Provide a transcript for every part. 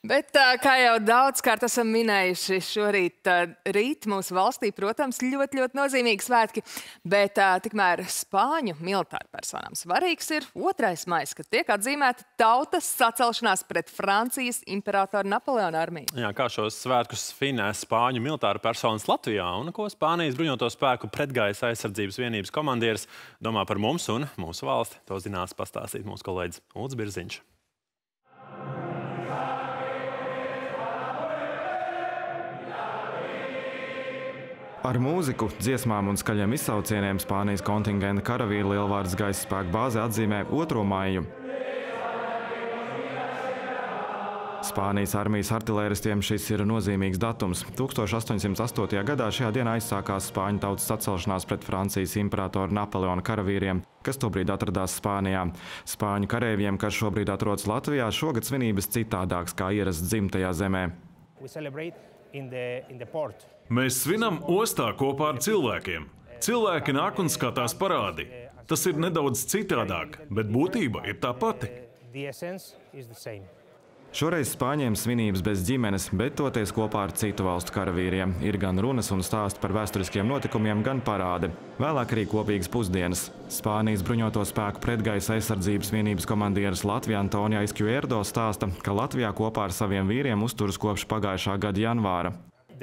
Bet, kā jau daudzkārt esam minējuši, šorīt rīt mūsu valstī, protams, ļoti nozīmīgi svētki, bet tikmēr Spāņu militāru personām svarīgs ir 2. maijs, kad tiek atzīmēta tautas sacelšanās pret Francijas imperatoru Napoleona armiju. Jā, kā šos svētkus svinē Spāņu militāru personas Latvijā un ko Spānijas bruņoto spēku pretgaisa aizsardzības vienības komandieris domā par mums un mūsu valsti. To zinās pastāstīt mūsu kolēģis Ulds Birziņš. Ar mūziku, dziesmām un skaļiem izsaucieniem Spānijas kontingenta karavīri Lielvārdes gaisa spēku bāze atzīmē 2. maiju. Spānijas armijas artilēristiem šis ir nozīmīgs datums. 1808. gadā šajā dienā aizsākās Spāņu tautas sacelšanās pret Francijas imperatoru Napoleona karavīriem, kas tobrīd atradās Spānijā. Spāņu kareiviem, kas šobrīd atrodas Latvijā, šogad svinības citādāks kā ierasts dzimtajā zemē. Mēs svinam ostā kopā ar cilvēkiem. Cilvēki nāk un skatās parādi. Tas ir nedaudz citādāk, bet būtība ir tā pati. Šoreiz Spāņiem svinības bez ģimenes, bet toties kopā ar citu valstu karavīriem. Ir gan runas un stāsti par vēsturiskiem notikumiem, gan parādi. Vēlāk arī kopīgas pusdienas. Spānijas bruņoto spēku pretgaisa aizsardzības vienības komandieris Latvijā Antonija Izquierdo stāsta, ka Latvijā kopā ar saviem vīriem uzturas kopš pagājušā gada janvāra.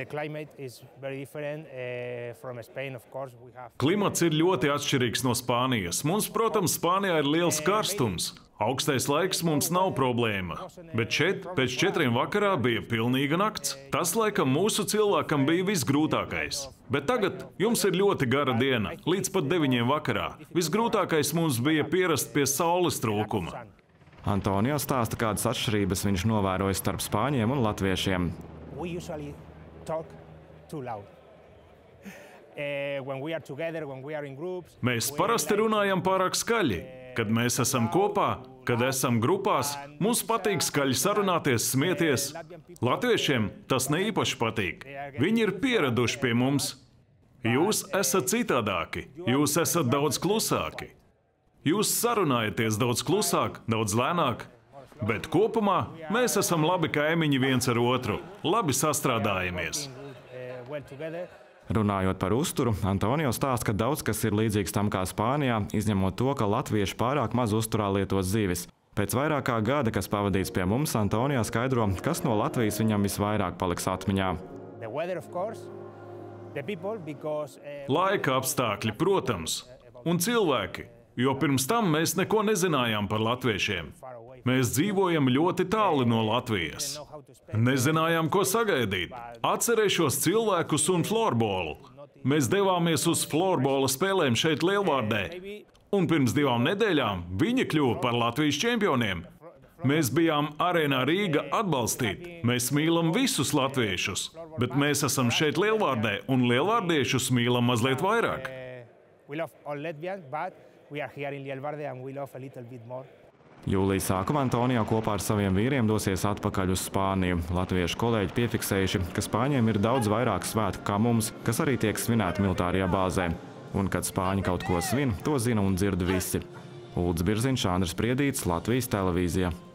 Klimats ir ļoti atšķirīgs no Spānijas. Mums, protams, Spānijā ir liels karstums. Augstais laiks mums nav problēma. Bet šeit pēc 4 vakarā bija pilnīga nakts. Tas, laikam, mūsu cilvēkam bija visgrūtākais. Bet tagad jums ir ļoti gara diena, līdz pat 9 vakarā. Visgrūtākais mums bija pierast pie saules trūkuma. Antonio stāsta, kādas atšķirības viņš novēroja starp spāņiem un latviešiem. Mēs parasti runājam pārāk skaļi. Kad mēs esam kopā, kad esam grupās, mums patīk skaļi sarunāties, smieties. Latviešiem tas ne īpaši patīk. Viņi ir pieraduši pie mums. Jūs esat citādāki, jūs esat daudz klusāki. Jūs sarunājaties daudz klusāk, daudz lēnāk. Bet kopumā mēs esam labi kaimiņi viens ar otru, labi sastrādājamies. Runājot par uzturu, Antonio stāsta, ka daudz kas ir līdzīgs tam kā Spānijā, izņemot to, ka latvieši pārāk maz uzturā lietos zivis. Pēc vairāk kā gada, kas pavadīts pie mums, Antonio skaidro, kas no Latvijas viņam visvairāk paliks atmiņā. Laika apstākļi, protams, un cilvēki, jo pirms tam mēs neko nezinājām par latviešiem. Mēs dzīvojam ļoti tālu no Latvijas. Nezinājām, ko sagaidīt. Atcerēšos cilvēkus un florbolu. Mēs devāmies uz florbola spēlēm šeit Lielvārdē. Un pirms 2 nedēļām viņi kļuva par Latvijas čempioniem. Mēs bijām arēnā Rīga atbalstīt. Mēs mīlam visus latviešus. Bet mēs esam šeit Lielvārdē un lielvārdiešus mīlam mazliet vairāk. Jūlijas sākumā Antonio kopā ar saviem vīriem dosies atpakaļ uz Spāniju. Latviešu kolēģi piefiksējuši, ka Spāņiem ir daudz vairāk svētku kā mums, kas arī tiek svinēti militārajā bāzē. Un, kad Spāņi kaut ko svin, to zina un dzird visi. Ulds Birziņš, Andris Priedītis, Latvijas televīzija.